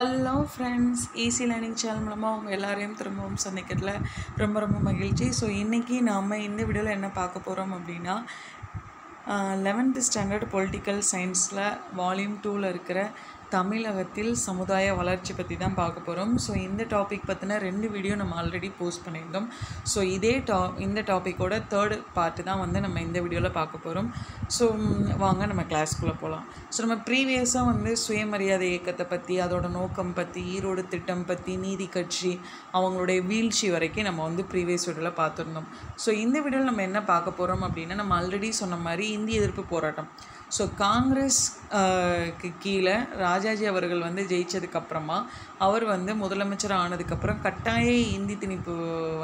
Hello friends, easy learning channel மூலமாக உங்கள் எல்லாரையும் திரும்பவும் சந்திக்கிறதுல ரொம்ப மகிழ்ச்சி. ஸோ இன்றைக்கி நாம் இந்த வீடியோவில் என்ன பார்க்க போகிறோம் அப்படின்னா 11th ஸ்டாண்டர்ட் பொலிட்டிக்கல் சயின்ஸில் வால்யூம் 2ல் இருக்கிற தமிழகத்தில் சமுதாய வளர்ச்சி பற்றி தான் பார்க்க போகிறோம். ஸோ இந்த டாபிக் பற்றின 2 வீடியோ நம்ம ஆல்ரெடி போஸ்ட் பண்ணியிருந்தோம். ஸோ இந்த டாப்பிக்கோட 3rd பார்ட்டு தான் வந்து நம்ம இந்த வீடியோவில் பார்க்க போகிறோம். ஸோ வாங்க நம்ம கிளாஸ்க்குள்ளே போகலாம். ஸோ நம்ம ப்ரீவியஸாக சுயமரியாதை இயக்கத்தை பற்றி, அதோட நோக்கம் பற்றி, ஈரோடு திட்டம் பற்றி, நீதி கட்சி, அவங்களுடைய வீழ்ச்சி வரைக்கும் நம்ம ப்ரீவியஸ் வீடியோவில் பார்த்துருந்தோம். ஸோ இந்த வீடியோவில் நம்ம என்ன பார்க்க போகிறோம் அப்படின்னா, நம்ம ஆல்ரெடி சொன்ன மாதிரி இந்திய எதிர்ப்பு போராட்டம். ஸோ காங்கிரஸ் கீழே ராஜாஜி அவர்கள் ஜெயித்ததுக்கப்புறமா அவர் முதலமைச்சர் ஆனதுக்கப்புறம் கட்டாய இந்தி திணிப்பு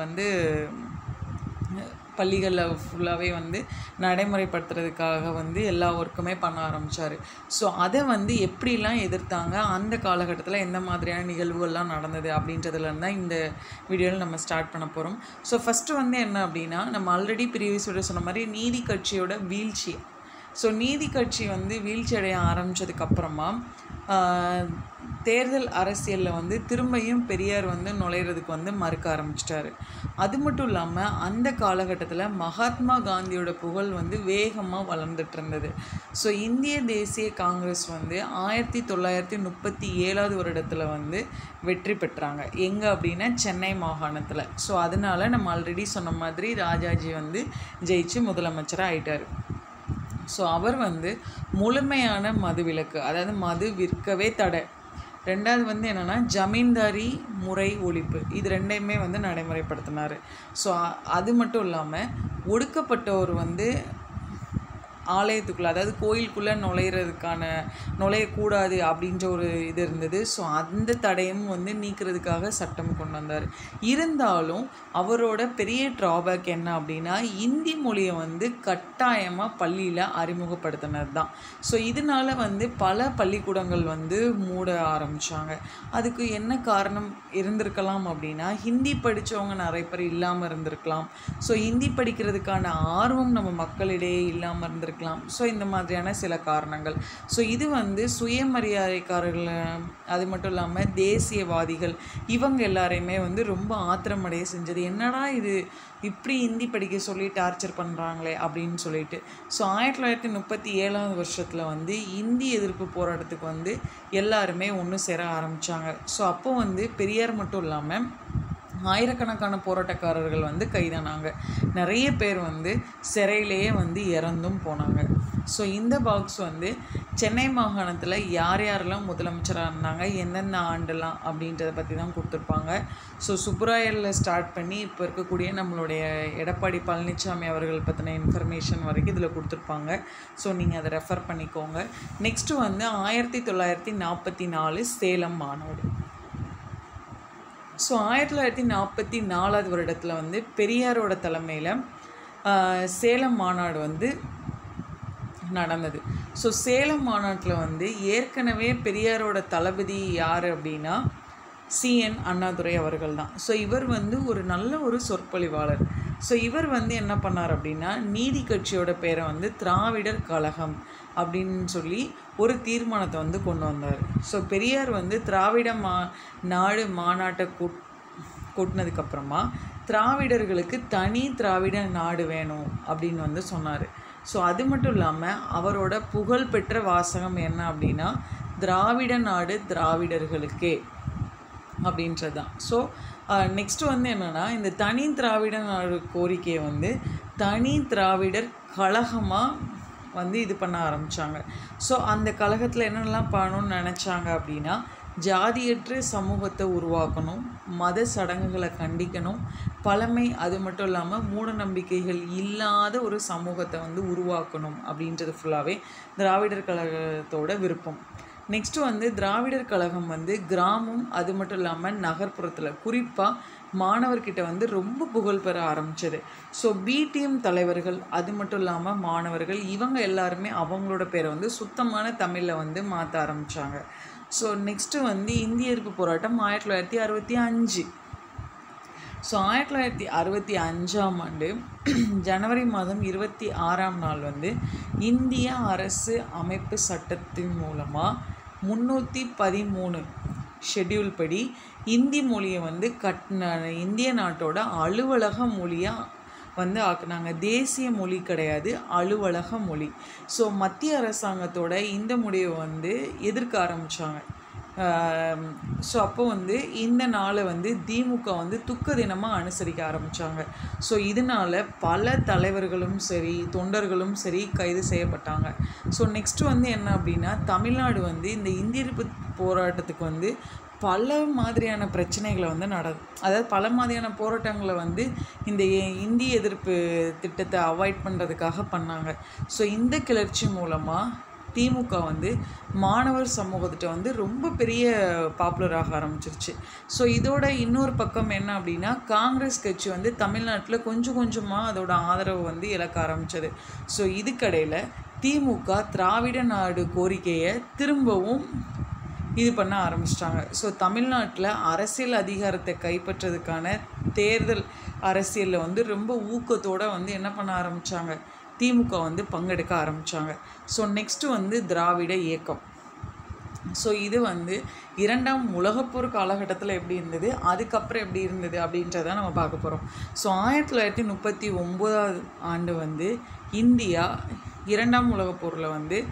பள்ளிகளில் ஃபுல்லாகவே நடைமுறைப்படுத்துறதுக்காக எல்லா ஒர்க்குமே பண்ண ஆரம்பித்தார். ஸோ அதை எப்படிலாம் எதிர்த்தாங்க, அந்த காலகட்டத்தில் எந்த மாதிரியான நிகழ்வுகள்லாம் நடந்தது அப்படின்றதுலேருந்து தான் இந்த வீடியோவில் நம்ம ஸ்டார்ட் பண்ண போகிறோம். ஸோ ஃபஸ்ட்டு என்ன அப்படின்னா, நம்ம ஆல்ரெடி ப்ரீவியஸ் வீடியோ சொன்ன மாதிரி நீதி கட்சியோட வீழ்ச்சி. ஸோ நீதி கட்சி வீழ்ச்சி அடைய ஆரம்பித்ததுக்கப்புறமா தேர்தல் அரசியலில் திரும்பியும் பெரியார் நுழையிறதுக்கு மறுக்க ஆரம்பிச்சிட்டாரு. அது மட்டும் இல்லாமல் அந்த காலகட்டத்தில் மகாத்மா காந்தியோட புகழ் வேகமாக வளர்ந்துட்டு இருந்தது. ஸோ இந்திய தேசிய காங்கிரஸ் 1937 வருடத்தில் வெற்றி பெற்றாங்க. எங்கே அப்படின்னா சென்னை மாகாணத்தில். ஸோ அதனால நம்ம ஆல்ரெடி சொன்ன மாதிரி ராஜாஜி ஜெயிச்சு முதலமைச்சராக ஆயிட்டார். ஸோ அவர் முழுமையான மது விலக்கு, அதாவது மது விற்கவே தடை. ரெண்டாவது என்னென்னா ஜமீன்தாரி முறை ஒழிப்பு. இது ரெண்டையுமே நடைமுறைப்படுத்தினார். ஸோ அது மட்டும் இல்லாமல் ஒடுக்கப்பட்டவர் ஆலயத்துக்குள்ளே, அதாவது கோயிலுக்குள்ளே நுழையக்கூடாது அப்படின்ற ஒரு இது இருந்தது. ஸோ அந்த தடையும் நீக்கிறதுக்காக சட்டம் கொண்டு வந்தார். இருந்தாலும் அவரோட பெரிய ட்ராபேக் என்ன அப்படின்னா, இந்தி மொழியை கட்டாயமாக பள்ளியில் அறிமுகப்படுத்தினது தான். ஸோ இதனால் பல பள்ளிக்கூடங்கள் மூட ஆரம்பித்தாங்க. அதுக்கு என்ன காரணம் இருந்திருக்கலாம் அப்படின்னா, ஹிந்தி படித்தவங்க நிறைய பேர் இல்லாமல் இருந்திருக்கலாம். ஸோ ஹிந்தி படிக்கிறதுக்கான ஆர்வம் நம்ம மக்களிடையே இல்லாமல் இருந்திருக்கலாம். ஸோ இந்த மாதிரியான சில காரணங்கள். ஸோ இது சுயமரியாதைக்காரர்கள், அது மட்டும் இல்லாமல் தேசியவாதிகள், இவங்க எல்லாரையுமே ரொம்ப ஆத்திரமடைய செஞ்சது. என்னடா இது இப்படி ஹிந்தி படிக்க சொல்லி டார்ச்சர் பண்ணுறாங்களே அப்படின்னு சொல்லிட்டு. ஸோ 1937 வருஷத்தில் இந்தி எதிர்ப்பு போராட்டத்துக்கு எல்லாருமே ஒன்று சேர ஆரம்பித்தாங்க. ஸோ அப்போ பெரியார் மட்டும் இல்லாமல் ஆயிரக்கணக்கான போராட்டக்காரர்கள் கைதானாங்க. நிறைய பேர் சிறையிலேயே இறந்தும் போனாங்க. ஸோ இந்த பாக்ஸ் சென்னை மாகாணத்தில் யார் யாரெல்லாம் முதலமைச்சராக இருந்தாங்க, எந்தெந்த ஆண்டுலாம் அப்படின்றத பற்றி தான் கொடுத்துருப்பாங்க. ஸோ சுப்புராயலில் ஸ்டார்ட் பண்ணி இப்போ இருக்கக்கூடிய நம்மளுடைய எடப்பாடி பழனிசாமி அவர்கள் பற்றின இன்ஃபர்மேஷன் வரைக்கும் இதில் கொடுத்துருப்பாங்க. ஸோ நீங்கள் அதை ரெஃபர் பண்ணிக்கோங்க. நெக்ஸ்ட்டு 1944 சேலம் மாநாடு. ஸோ 1944 வருடத்தில் பெரியாரோட தலைமையில் சேலம் மாநாடு நடந்தது. ஸோ சேலம் மாநாட்டில் ஏற்கனவே பெரியாரோட தளபதி யார் அப்படின்னா CN அண்ணாதுரை அவர்கள் தான். ஸோ இவர் ஒரு நல்ல ஒரு சொற்பொழிவாளர். ஸோ இவர் என்ன பண்ணார் அப்படின்னா, நீதி கட்சியோட பேரை திராவிடர் கழகம் அப்படின்னு சொல்லி ஒரு தீர்மானத்தை கொண்டு வந்தார். ஸோ பெரியார் திராவிட நாடு மாநாட்டை கூட்டினதுக்கப்புறமா திராவிடர்களுக்கு தனி திராவிட நாடு வேணும் அப்படின்னு சொன்னார். ஸோ அது மட்டும் இல்லாமல் அவரோட புகழ்பெற்ற வாசகம் என்ன அப்படின்னா, திராவிட நாடு திராவிடர்களுக்கே அப்படின்றது தான். ஸோ நெக்ஸ்ட்டு என்னென்னா, இந்த தனி திராவிட நாடு கோரிக்கையை தனி திராவிடர் கழகமாக இது பண்ண ஆரம்பித்தாங்க. ஸோ அந்த கழகத்தில் என்னென்னலாம் பண்ணணும்னு நினச்சாங்க அப்படின்னா, ஜாதியற்ற சமூகத்தை உருவாக்கணும், மத சடங்குகளை கண்டிக்கணும், பழமை, அது மட்டும் இல்லாமல் மூட நம்பிக்கைகள் இல்லாத ஒரு சமூகத்தை உருவாக்கணும் அப்படின்றது ஃபுல்லாகவே திராவிடர் கழகத்தோட விருப்பம். நெக்ஸ்ட்டு திராவிடர் கழகம் கிராமம், அது மட்டும் இல்லாமல் நகர்ப்புறத்தில் குறிப்பாக மாணவர்கிட்ட ரொம்ப புகழ் பெற ஆரம்பிச்சது. ஸோ BTM தலைவர்கள், அது மட்டும் இல்லாமல் மாணவர்கள், இவங்க எல்லாருமே அவங்களோட பேரை சுத்தமான தமிழில் மாற்ற ஆரம்பித்தாங்க. ஸோ நெக்ஸ்ட்டு இந்திய எதிர்ப்பு போராட்டம் 1965. ஸோ 1965 ஜனவரி மாதம் 26 இந்திய அரசு அமைப்பு சட்டத்தின் மூலமாக 313 ஷெட்யூல் படி இந்தி மொழியை வந்து இந்திய நாட்டோட அலுவலக மொழியாக வந்து ஆக்குனாங்க. தேசிய மொழி கிடையாது, அலுவலக மொழி. ஸோ மத்திய அரசாங்கத்தோட இந்த முடிவை வந்து எதிர்க்க ஆரம்பித்தாங்க. ஸோ அப்போ வந்து இந்த நாளை வந்து திமுக வந்து துக்க தினமாக அனுசரிக்க ஆரம்பித்தாங்க. ஸோ இதனால் பல தலைவர்களும் சரி தொண்டர்களும் சரி கைது செய்யப்பட்டாங்க. ஸோ நெக்ஸ்ட்டு வந்து என்ன அப்படின்னா, தமிழ்நாடு வந்து இந்த இந்திய எதிர்ப்பு போராட்டத்துக்கு வந்து பல மாதிரியான பிரச்சனைகளை வந்து அதாவது பல மாதிரியான போராட்டங்களை வந்து இந்த இந்திய எதிர்ப்பு திட்டத்தை அவாய்ட் பண்ணுறதுக்காக பண்ணாங்க. ஸோ இந்த கிளர்ச்சி மூலமாக திமுக வந்து மாணவர் சமூகத்திட்ட வந்து ரொம்ப பெரிய பாப்புலராக ஆரம்பிச்சிருச்சு. ஸோ இதோட இன்னொரு பக்கம் என்ன அப்படின்னா, காங்கிரஸ் கட்சி வந்து தமிழ்நாட்டில் கொஞ்சம் கொஞ்சமாக அதோட ஆதரவு வந்து இழக்க ஆரம்பித்தது. ஸோ இதுக்கடையில் திமுக திராவிட நாடு கோரிக்கையை திரும்பவும் இது பண்ண ஆரம்பிச்சிட்டாங்க. ஸோ தமிழ்நாட்டில் அரசியல் அதிகாரத்தை கைப்பற்றதுக்கான தேர்தல் அரசியலில் வந்து ரொம்ப ஊக்கத்தோடு வந்து என்ன பண்ண ஆரம்பித்தாங்க, திமுக வந்து பங்கெடுக்க ஆரம்பித்தாங்க. ஸோ நெக்ஸ்ட்டு வந்து திராவிட இயக்கம். ஸோ இது வந்து இரண்டாம் உலகப்போர் காலகட்டத்தில் எப்படி இருந்தது, அதுக்கப்புறம் எப்படி இருந்தது அப்படின்றத நம்ம பார்க்க போகிறோம். ஸோ 1939 ஆண்டு வந்து இந்தியா இரண்டாம் உலகப்போரில் வந்து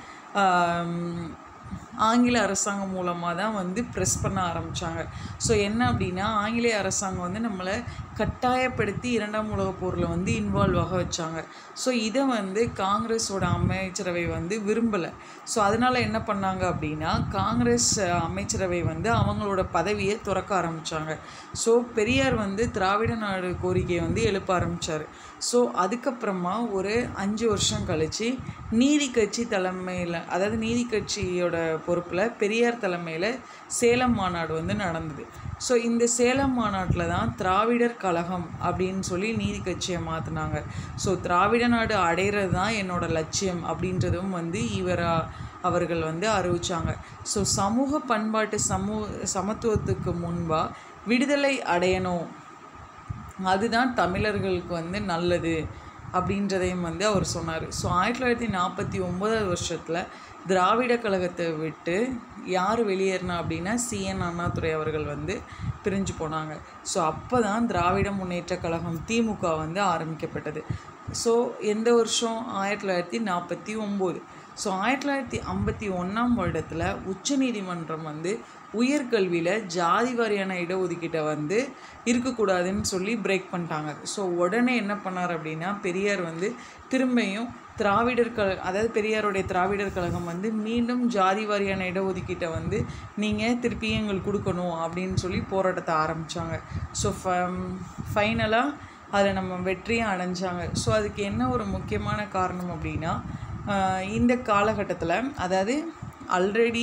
ஆங்கில அரசாங்கம் மூலமாக தான் வந்து ப்ரெஸ் பண்ண ஆரம்பித்தாங்க. ஸோ என்ன அப்படின்னா, ஆங்கிலேய அரசாங்கம் வந்து நம்மளை கட்டாயப்படுத்தி இரண்டாம் உலகப் போரில் வந்து இன்வால்வ் ஆக வச்சாங்க. ஸோ இதை வந்து காங்கிரஸோட அமைச்சரவை வந்து விரும்பலை. ஸோ அதனால் என்ன பண்ணாங்க அப்படின்னா, காங்கிரஸ் அமைச்சரவை வந்து அவங்களோட பதவியை துறக்க ஆரம்பித்தாங்க. ஸோ பெரியார் வந்து திராவிட நாடு கோரிக்கையை வந்து எழுப்ப ஆரம்பித்தார். ஸோ அதுக்கப்புறமா ஒரு 5 வருஷம் கழித்து நீதி கட்சி தலைமையில், அதாவது நீதி கட்சியோட பொறுப்பில் பெரியார் தலைமையில் சேலம் மாநாடு வந்து நடந்தது. ஸோ இந்த சேலம் மாநாட்டில் தான் திராவிடர் கழகம் அப்படின்னு சொல்லி நீதி கட்சியை மாற்றினாங்க. ஸோ திராவிட நாடு அடைகிறது தான் என்னோட லட்சியம் அப்படின்றதும் வந்து அவர்கள் வந்து அறிவித்தாங்க. ஸோ சமூக பண்பாட்டு சமத்துவத்துக்கு முன்பாக விடுதலை அடையணும், அதுதான் தமிழர்களுக்கு வந்து நல்லது அப்படின்றதையும் வந்து அவர் சொன்னார். ஸோ 1949 வருஷத்தில் திராவிட கழகத்தை விட்டு யார் வெளியேறினா அப்படின்னா CN அண்ணாதுரை அவர்கள் வந்து பிரிஞ்சு போனாங்க. ஸோ அப்போ தான் திராவிட முன்னேற்ற கழகம் திமுக வந்து ஆரம்பிக்கப்பட்டது. ஸோ எந்த வருஷம்? 1949. ஸோ 1951 வருடத்தில் உச்சநீதிமன்றம் வந்து உயர்கல்வியில் ஜாதி வாரியான இடஒதுக்கீட்டை வந்து இருக்கக்கூடாதுன்னு சொல்லி பிரேக் பண்ணிட்டாங்க. ஸோ உடனே என்ன பண்ணார் அப்படின்னா, பெரியார் வந்து திரும்பியும் அதாவது பெரியாருடைய திராவிடர் கழகம் வந்து மீண்டும் ஜாதி வாரியான இடஒதுக்கீட்டை வந்து நீங்கள் திருப்பியும் எங்களுக்கு கொடுக்கணும் அப்படின்னு சொல்லி போராட்டத்தை ஆரம்பித்தாங்க. ஸோ ஃபைனலாக அதில் நம்ம வெற்றியும் அடைஞ்சாங்க. ஸோ அதுக்கு என்ன ஒரு முக்கியமான காரணம் அப்படின்னா, இந்த காலகட்டத்தில், அதாவது ஆல்ரெடி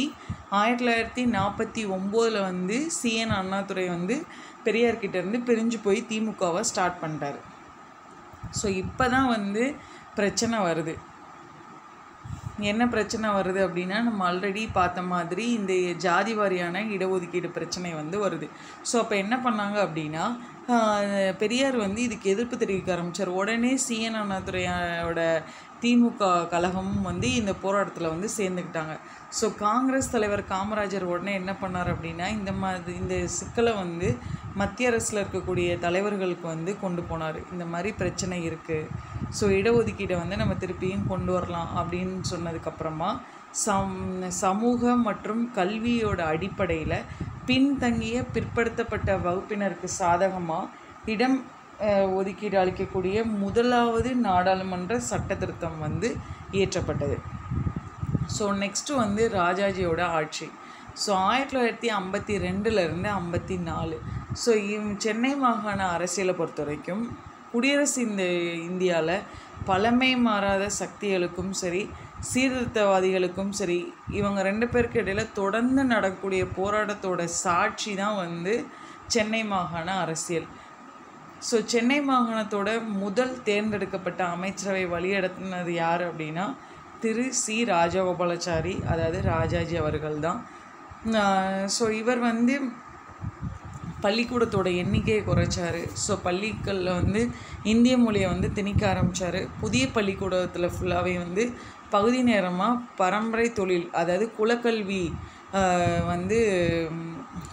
1949 வந்து CN அண்ணாதுரை வந்து பெரியார்கிட்டேருந்து பிரிஞ்சு போய் திமுகவை ஸ்டார்ட் பண்ணிட்டார். ஸோ இப்போ தான் வந்து பிரச்சனை வருது. என்ன பிரச்சனை வருது அப்படின்னா, நம்ம ஆல்ரெடி பார்த்த மாதிரி இந்த ஜாதி வாரியான இடஒதுக்கீடு பிரச்சனை வந்து வருது. ஸோ அப்போ என்ன பண்ணாங்க அப்படின்னா, பெரியார் வந்து இதுக்கு எதிர்ப்பு தெரிவிக்க ஆரம்பித்தார். உடனே CN அண்ணாதுரையோட திமுக கழகமும் வந்து இந்த போராட்டத்தில் வந்து சேர்ந்துக்கிட்டாங்க. ஸோ காங்கிரஸ் தலைவர் காமராஜர் உடனே என்ன பண்ணார் அப்படின்னா, இந்த சிக்கலை வந்து மத்திய அரசில் இருக்கக்கூடிய தலைவர்களுக்கு வந்து கொண்டு போனார். இந்த மாதிரி பிரச்சனை இருக்குது, ஸோ இடஒதுக்கீடை வந்து நம்ம திருப்பியும் கொண்டு வரலாம் அப்படின்னு சொன்னதுக்கப்புறமா சமூக மற்றும் கல்வியோட அடிப்படையில் பின்தங்கிய பிற்படுத்தப்பட்ட வகுப்பினருக்கு சாதகமாக இடம் ஒதுக்கீடு அளிக்கக்கூடிய முதலாவது நாடாளுமன்ற சட்ட திருத்தம் வந்து இயற்றப்பட்டது. ஸோ நெக்ஸ்ட்டு வந்து ராஜாஜியோட ஆட்சி. ஸோ 1952 54. ஸோ சென்னை மாகாண அரசியலை பொறுத்த வரைக்கும் குடியரசு இந்தியாவில் பழமை மாறாத சக்திகளுக்கும் சரி சீர்திருத்தவாதிகளுக்கும் சரி, இவங்க 2 பேருக்கு இடையில் தொடர்ந்து நடக்கக்கூடிய போராட்டத்தோட சாட்சி தான் வந்து சென்னை மாகாண அரசியல். ஸோ சென்னை மாகாணத்தோட முதல் தேர்ந்தெடுக்கப்பட்ட அமைச்சரவை வழிநடத்தினது யார் அப்படின்னா, திரு C. ராஜகோபாலாச்சாரி, அதாவது ராஜாஜி அவர்கள் தான். ஸோ இவர் வந்து பள்ளிக்கூடத்தோட எண்ணிக்கையை குறைச்சார். ஸோ பள்ளிகளில் வந்து இந்திய மொழியை வந்து திணிக்க ஆரம்பித்தார். புதிய பள்ளிக்கூடத்தில் ஃபுல்லாகவே வந்து பகுதி நேரமாக பரம்பரை தொழில், அதாவது குலக்கல்வி வந்து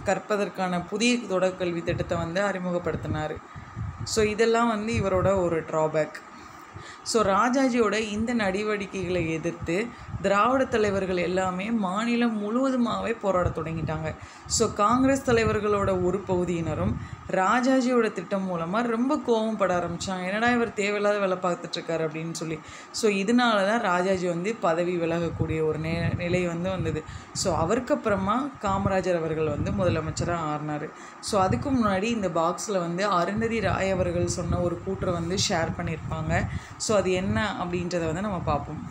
கற்பதற்கான புதிய தொடர்கல்வி திட்டத்தை வந்து அறிமுகப்படுத்தினார். ஸோ இதெல்லாம் வந்து இவரோட ஒரு ட்ராபேக். ஸோ ராஜாஜியோட இந்த நடவடிக்கைகளை எதிர்த்து திராவிட தலைவர்கள் எல்லாமே மாநிலம் முழுவதுமாகவே போராட தொடங்கிட்டாங்க. ஸோ காங்கிரஸ் தலைவர்களோட ஒரு பகுதியினரும் ராஜாஜியோட திட்டம் மூலமாக ரொம்ப கோபப்பட ஆரம்பித்தாங்க. என்னடா இவர் தேவையில்லாத வேலை பார்த்துட்ருக்காரு அப்படின்னு சொல்லி. ஸோ இதனால தான் ராஜாஜி வந்து பதவி விலகக்கூடிய ஒரு நிலை வந்து வந்தது. ஸோ அவருக்கு அப்புறமா காமராஜர் அவர்கள் வந்து முதலமைச்சராக ஆறினார். ஸோ அதுக்கு முன்னாடி இந்த பாக்ஸில் வந்து அருந்ததி ராய் அவர்கள் சொன்ன ஒரு கூற்றை வந்து ஷேர் பண்ணியிருப்பாங்க. ஸோ அது என்ன அப்படின்றத வந்து நம்ம பார்ப்போம்.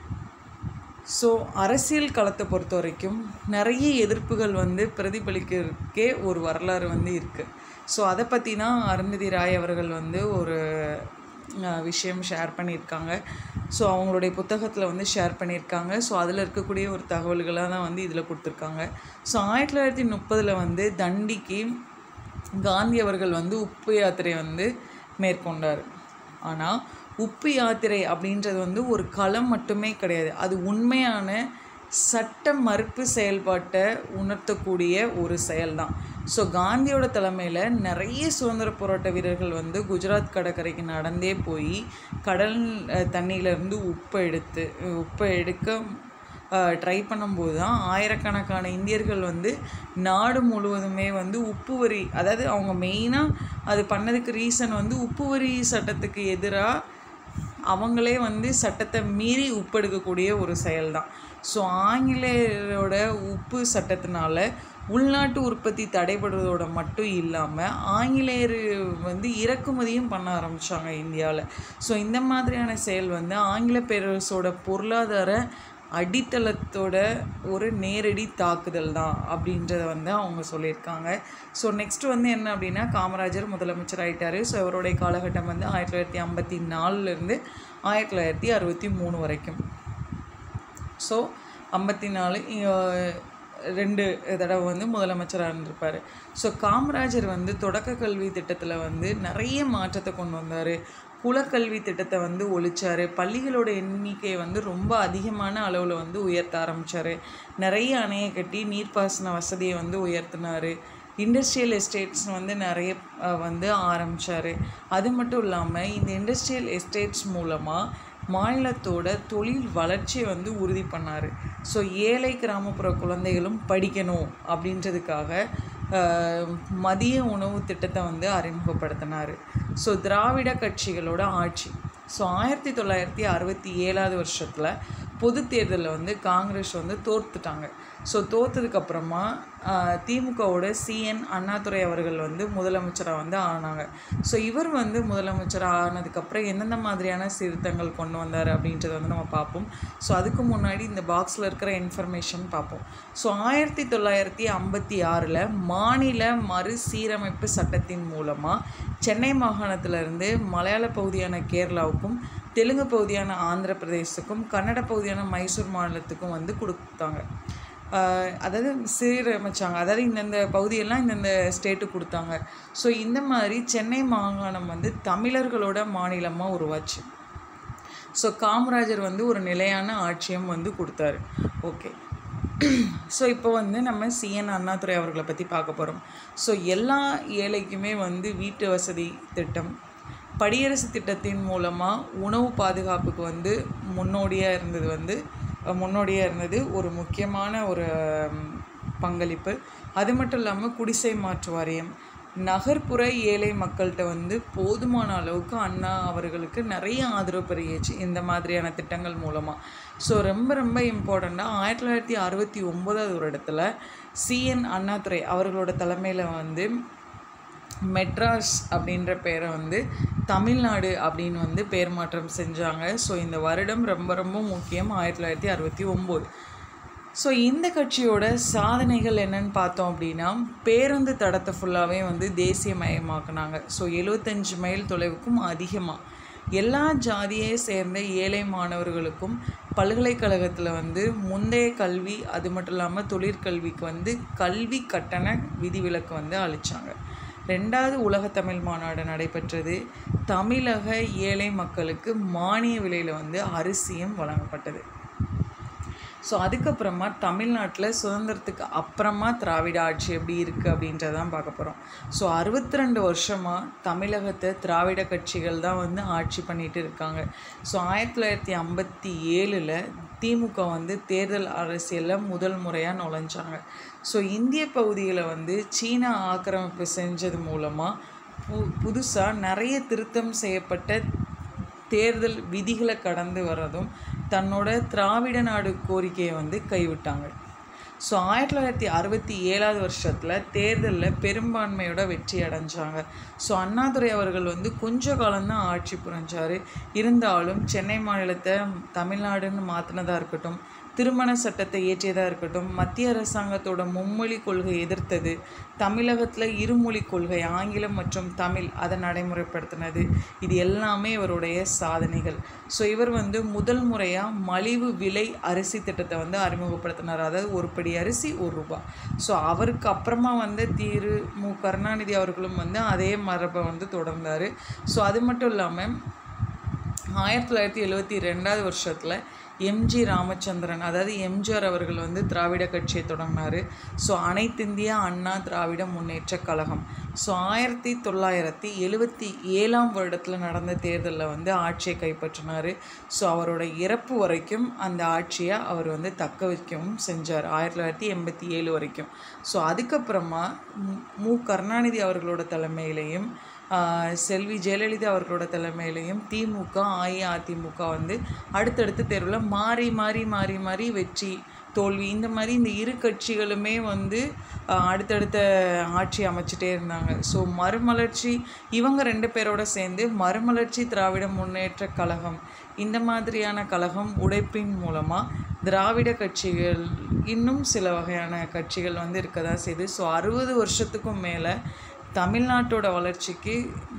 ஸோ அரசியல் களத்தை பொறுத்த வரைக்கும் நிறைய எதிர்ப்புகள் வந்து பிரதிபலிக்கிறதுக்கே ஒரு வரலாறு வந்து இருக்குது. ஸோ அதை பற்றி தான் அருந்ததி ராய் அவர்கள் வந்து ஒரு விஷயம் ஷேர் பண்ணியிருக்காங்க. ஸோ அவங்களுடைய புத்தகத்தில் வந்து ஷேர் பண்ணியிருக்காங்க. ஸோ அதில் இருக்கக்கூடிய ஒரு தகவல்களாக தான் வந்து இதில் கொடுத்துருக்காங்க. ஸோ 1930 வந்து தண்டிக்கு காந்தி அவர்கள் வந்து உப்பு யாத்திரை வந்து மேற்கொண்டார். ஆனால் உப்பு யாத்திரை அப்படின்றது வந்து ஒரு களம் மட்டுமே கிடையாது, அது உண்மையான சட்ட மறுப்பு செயல்பாட்டை உணர்த்தக்கூடிய ஒரு செயல்தான். ஸோ காந்தியோட தலைமையில் நிறைய சுதந்திர போராட்ட வீரர்கள் வந்து குஜராத் கடற்கரைக்கு நடந்தே போய் கடல் தண்ணியிலேருந்து உப்பை எடுக்க ட்ரை பண்ணும்போது தான் ஆயிரக்கணக்கான இந்தியர்கள் வந்து நாடு முழுவதுமே வந்து உப்பு வரி, அதாவது அவங்க மெயினாக அது பண்ணதுக்கு ரீசன் வந்து உப்பு வரி சட்டத்துக்கு எதிராக அவங்களே வந்து சட்டத்தை மீறி உப்பு எடுக்கக்கூடிய ஒரு செயல்தான். ஸோ ஆங்கிலேயரோட உப்பு சட்டத்தினால உள்நாட்டு உற்பத்தி தடைபடுவதோட மட்டும் இல்லாமல் ஆங்கிலேயர் வந்து இறக்குமதியும் பண்ண ஆரம்பித்தாங்க இந்தியாவில். ஸோ இந்த மாதிரியான செயல் வந்து ஆங்கில பேரரசோட பொருளாதார அடித்தளத்தோட ஒரு நேரடி தாக்குதல் தான் அப்படின்றத வந்து அவங்க சொல்லியிருக்காங்க. ஸோ நெக்ஸ்ட்டு வந்து என்ன அப்படின்னா, காமராஜர் முதலமைச்சர் ஆகிட்டார். ஸோ அவருடைய காலகட்டம் வந்து 1954 1963 வரைக்கும். ஸோ 54 2 தடவை வந்து முதலமைச்சராக இருந்திருப்பார். ஸோ காமராஜர் வந்து தொடக்க கல்வி திட்டத்தில் வந்து நிறைய மாற்றத்தை கொண்டு வந்தார். குலக்கல்வி திட்டத்தை வந்து ஒழிச்சார். பள்ளிகளோட எண்ணிக்கையை வந்து ரொம்ப அதிகமான அளவில் வந்து உயர்த்த ஆரம்பித்தார். நிறைய அணையை கட்டி நீர்ப்பாசன வசதியை வந்து உயர்த்தினார். இண்டஸ்ட்ரியல் எஸ்டேட்ஸ் வந்து நிறைய வந்து ஆரம்பித்தார். அது மட்டும் இல்லாமல் இந்த இண்டஸ்ட்ரியல் எஸ்டேட்ஸ் மூலமாக மாநிலத்தோட தொழில் வளர்ச்சியை வந்து உறுதி பண்ணார். ஸோ ஏழை கிராமப்புற குழந்தைகளும் படிக்கணும் அப்படின்றதுக்காக மதிய உணவு திட்டத்தை வந்து அறிமுகப்படுத்தினார். ஸோ திராவிட கட்சிகளோட ஆட்சி. ஸோ 1967 வருஷத்தில் பொது தேர்தலில் வந்து காங்கிரஸ் வந்து தோற்றுட்டாங்க. ஸோ தோற்றதுக்கப்புறமா திமுகவோட சிஎன் அண்ணாதுரை அவர்கள் வந்து முதலமைச்சராக வந்து ஆனாங்க. ஸோ இவர் வந்து முதலமைச்சராக ஆனதுக்கப்புறம் எந்தெந்த மாதிரியான சீர்திருத்தங்கள் கொண்டு வந்தார் அப்படின்றத வந்து நம்ம பார்ப்போம். ஸோ அதுக்கு முன்னாடி இந்த பாக்ஸில் இருக்கிற இன்ஃபர்மேஷன் பார்ப்போம். ஸோ 1956 மாநில மறுசீரமைப்பு சட்டத்தின் மூலமாக சென்னை மாகாணத்திலிருந்து மலையாள பகுதியான கேரளாவுக்கும் தெலுங்கு பகுதியான ஆந்திர பிரதேசத்துக்கும் கன்னட பகுதியான மைசூர் மாநிலத்துக்கும் வந்து கொடுத்தாங்க. அதாவது சீரமைச்சாங்க. அதாவது இந்தந்த பகுதியெல்லாம் இந்தந்த ஸ்டேட்டுக்கு கொடுத்தாங்க. ஸோ இந்த மாதிரி சென்னை மாகாணம் வந்து தமிழர்களோட மாநிலமாக உருவாச்சு. ஸோ காமராஜர் வந்து ஒரு நிலையான ஆட்சியம் வந்து கொடுத்தாரு. ஓகே, ஸோ இப்போ வந்து நம்ம சிஎன் அண்ணாதுரை அவர்களை பற்றி பார்க்க போகிறோம். ஸோ எல்லா ஏழைக்குமே வந்து வீட்டு வசதி திட்டம், படியரசு திட்டத்தின் மூலமாக உணவு பாதுகாப்புக்கு வந்து முன்னோடியாக இருந்தது ஒரு முக்கியமான ஒரு பங்களிப்பு. அது மட்டும் இல்லாமல் குடிசை மாற்று வாரியம், நகர்ப்புற ஏழை மக்கள்கிட்ட வந்து போதுமான அளவுக்கு அண்ணா அவர்களுக்கு நிறைய ஆதரவு பெருகிச்சு இந்த மாதிரியான திட்டங்கள் மூலமாக. ஸோ ரொம்ப ரொம்ப இம்பார்ட்டண்ட்டாக 1969 வருடத்தில் சிஎன் அண்ணாதுரை அவர்களோட தலைமையில் வந்து மெட்ராஸ் அப்படின்ற பேரை வந்து தமிழ்நாடு அப்படின்னு வந்து பேர் மாற்றம் செஞ்சாங்க. ஸோ இந்த வருடம் ரொம்ப ரொம்ப முக்கியம், 1969. ஸோ இந்த கட்சியோட சாதனைகள் என்னன்னு பார்த்தோம் அப்படின்னா, பேருந்து தடத்தை ஃபுல்லாகவே வந்து தேசியமயமாக்குனாங்க. ஸோ 75 மைல் தொலைவுக்கும் அதிகமாக எல்லா ஜாதியை சேர்ந்த ஏழை மாணவர்களுக்கும் பல்கலைக்கழகத்தில் வந்து முந்தைய கல்வி, அது மட்டும் இல்லாமல் தொழிற்கல்விக்கு வந்து கல்வி கட்டண விதிவிலக்கு வந்து அளித்தாங்க. 2வது உலகத்தமிழ் மாநாடு நடைபெற்றது. தமிழக ஏழை மக்களுக்கு மானிய விலையில் வந்து அரிசியும் வழங்கப்பட்டது. ஸோ அதுக்கப்புறமா தமிழ்நாட்டில் சுதந்திரத்துக்கு அப்புறமா திராவிட ஆட்சி எப்படி இருக்குது அப்படின்றதான் பார்க்க போகிறோம். ஸோ 62 வருஷமாக தமிழகத்தை திராவிட கட்சிகள் தான் வந்து ஆட்சி பண்ணிகிட்டு இருக்காங்க. ஸோ 1957 திமுக வந்து தேர்தல் அரசியலில் முதல் முறையாக நுழைஞ்சாங்க. ஸோ இந்திய பகுதியில் வந்து சீனா ஆக்கிரமிப்பு செஞ்சது மூலமாக புதுசாக நிறைய திருத்தம் செய்யப்பட்ட தேர்தல் விதிகளை கடந்து வர்றதும் தன்னோட திராவிட நாடு கோரிக்கையை வந்து கைவிட்டாங்க. ஸோ 1967 வருஷத்தில் தேர்தலில் பெரும்பான்மையோட வெற்றி அடைஞ்சாங்க. ஸோ அண்ணாதுரை அவர்கள் வந்து கொஞ்ச காலம்தான் ஆட்சி புரிஞ்சார். இருந்தாலும் சென்னை மாநிலத்தை தமிழ்நாடுன்னு மாற்றினதாக இருக்கட்டும், திருமண சட்டத்தை இயற்றியதாக இருக்கட்டும், மத்திய அரசாங்கத்தோட மும்மொழி கொள்கை எதிர்த்தது, தமிழகத்தில் இருமொழி கொள்கை ஆங்கிலம் மற்றும் தமிழ் அதை நடைமுறைப்படுத்தினது, இது எல்லாமே இவருடைய சாதனைகள். ஸோ இவர் வந்து முதல் முறையாக மலிவு விலை அரிசி திட்டத்தை வந்து அறிமுகப்படுத்தினார். அதாவது ஒரு படி அரிசி ₹1. ஸோ அவருக்கு அப்புறமா வந்து திரு மு கருணாநிதி அவர்களும் வந்து அதே மரபை வந்து தொடர்ந்தார். ஸோ அது மட்டும் இல்லாமல் 1972 வருஷத்தில் எம்ஜி ராமச்சந்திரன், அதாவது எம்ஜிஆர் அவர்கள் வந்து திராவிட கட்சியை தொடங்கினார். ஸோ அனைத்திந்திய அண்ணா திராவிட முன்னேற்ற கழகம். ஸோ 1977 வருடத்தில் நடந்த தேர்தலில் வந்து ஆட்சியை கைப்பற்றினார். ஸோ அவரோட இறப்பு வரைக்கும் அந்த ஆட்சியை அவர் வந்து தக்க வைக்கவும் செஞ்சார், 1987 வரைக்கும். ஸோ அதுக்கப்புறமா மு கருணாநிதி அவர்களோட தலைமையிலையும் செல்வி ஜெயலலிதா அவர்களோட தலைமையிலையும் திமுக அஇஅதிமுக வந்து அடுத்தடுத்த தேர்வில் மாறி மாறி மாறி மாறி வெற்றி தோல்வி இந்த மாதிரி இந்த இரு கட்சிகளுமே வந்து அடுத்தடுத்த ஆட்சி அமைச்சிட்டே இருந்தாங்க. ஸோ மறுமலர்ச்சி இவங்க 2 பேரோட சேர்ந்து மறுமலர்ச்சி திராவிட முன்னேற்ற கழகம் இந்த மாதிரியான கழகம் உடைப்பின் மூலமாக திராவிட கட்சிகள் இன்னும் சில வகையான கட்சிகள் வந்து இருக்க தான் செய்யுது. ஸோ 60 வருஷத்துக்கும் மேலே தமிழ்நாட்டோட வளர்ச்சிக்கு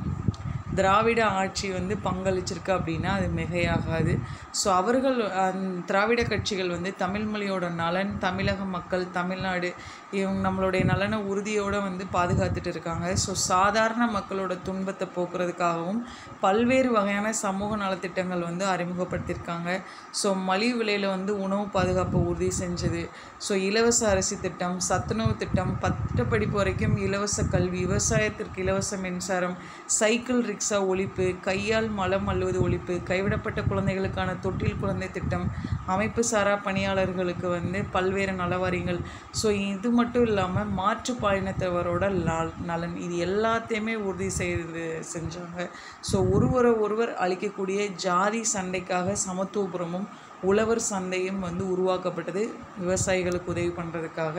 திராவிட ஆட்சி வந்து பங்களிச்சிருக்கு அப்படின்னா அது மிகையாகாது. ஸோ அவர்கள் திராவிட கட்சிகள் வந்து தமிழ் மொழியோட நலன், தமிழக மக்கள், தமிழ்நாடு இவங்க நம்மளுடைய நலனை உறுதியோடு வந்து பாதுகாத்துட்டு இருக்காங்க. ஸோ சாதாரண மக்களோட துன்பத்தை போக்குறதுக்காகவும் பல்வேறு வகையான சமூக நலத்திட்டங்கள் வந்து அறிமுகப்படுத்தியிருக்காங்க. ஸோ மலிவு விலையில் வந்து உணவு பாதுகாப்பை உறுதி செஞ்சது. ஸோ இலவச அரிசி திட்டம், சத்துணவு திட்டம், பட்டப்படிப்பு வரைக்கும் இலவச கல்வி, விவசாயத்திற்கு இலவச மின்சாரம், சைக்கிள் ரிக்ஷா ஒழிப்பு, கையால் மலம் அள்ளுவது ஒழிப்பு, கைவிடப்பட்ட குழந்தைகளுக்கான தொட்டில் குழந்தை திட்டம், அமைப்பு சாரா பணியாளர்களுக்கு வந்து பல்வேறு நலவாரியங்கள். ஸோ இது மட்டும் இல்லாமல் மாற்றுப்பாலினத்தவரோட நலன், இது எல்லாத்தையுமே உறுதி செஞ்சாங்க. ஸோ ஒருவர் அளிக்கக்கூடிய ஜாதி சண்டைக்காக சமத்துவபுரமும் உழவர் சந்தையும் வந்து உருவாக்கப்பட்டது விவசாயிகளுக்கு உதவி பண்ணுறதுக்காக.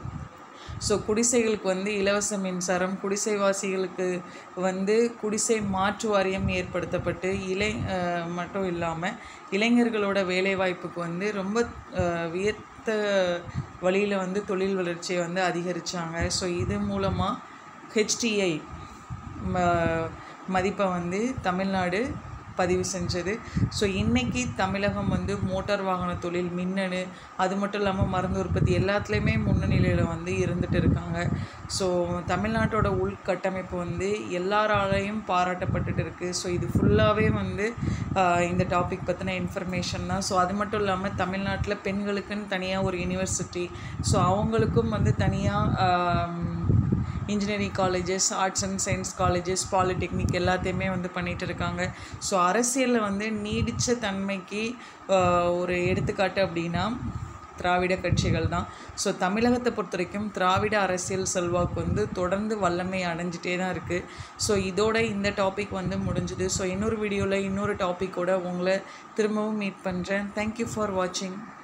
ஸோ குடிசைகளுக்கு வந்து இலவச மின்சாரம், குடிசைவாசிகளுக்கு வந்து குடிசை மாற்று வாரியம் ஏற்படுத்தப்பட்டு மட்டும் இல்லாமல் இளைஞர்களோட வேலைவாய்ப்புக்கு வந்து ரொம்ப வியர்த்த வழியில் வந்து தொழில் வளர்ச்சியை வந்து அதிகரித்தாங்க. ஸோ இது மூலமாக HTI மதிப்பை வந்து தமிழ்நாடு பதிவு செஞ்சது. ஸோ இன்றைக்கி தமிழகம் வந்து மோட்டார் வாகன தொழில், மின்னணு, அது மட்டும் இல்லாமல் மருந்து உற்பத்தி எல்லாத்துலேயுமே முன்னணியில் வந்து இருந்துகிட்டு இருக்காங்க. ஸோ தமிழ்நாட்டோட உள்கட்டமைப்பு வந்து எல்லாராலையும் பாராட்டப்பட்டுட்டு இருக்குது. ஸோ இது ஃபுல்லாகவே வந்து இந்த டாபிக் பற்றின இன்ஃபர்மேஷன் தான். ஸோ அது மட்டும் இல்லாமல் தமிழ்நாட்டில் பெண்களுக்குன்னு தனியாக ஒரு யூனிவர்சிட்டி, ஸோ அவங்களுக்கும் வந்து தனியாக engineering colleges, arts and science colleges, polytechnic எல்லாத்தையுமே வந்து பண்ணிகிட்டு இருக்காங்க. ஸோ அரசியலில் வந்து நீடித்த தன்மைக்கு ஒரு எடுத்துக்காட்டு அப்படின்னா திராவிட கட்சிகள் தான். ஸோ தமிழகத்தை பொறுத்த வரைக்கும் திராவிட அரசியல் செல்வாக்கு வந்து தொடர்ந்து வல்லமை அடைஞ்சிட்டே தான் இருக்குது. ஸோ இதோட இந்த டாபிக் வந்து முடிஞ்சுது. ஸோ இன்னொரு வீடியோவில் இன்னொரு டாப்பிக்கோட உங்களை திரும்பவும் மீட் பண்ணுறேன். தேங்க்யூ ஃபார் வாட்சிங்.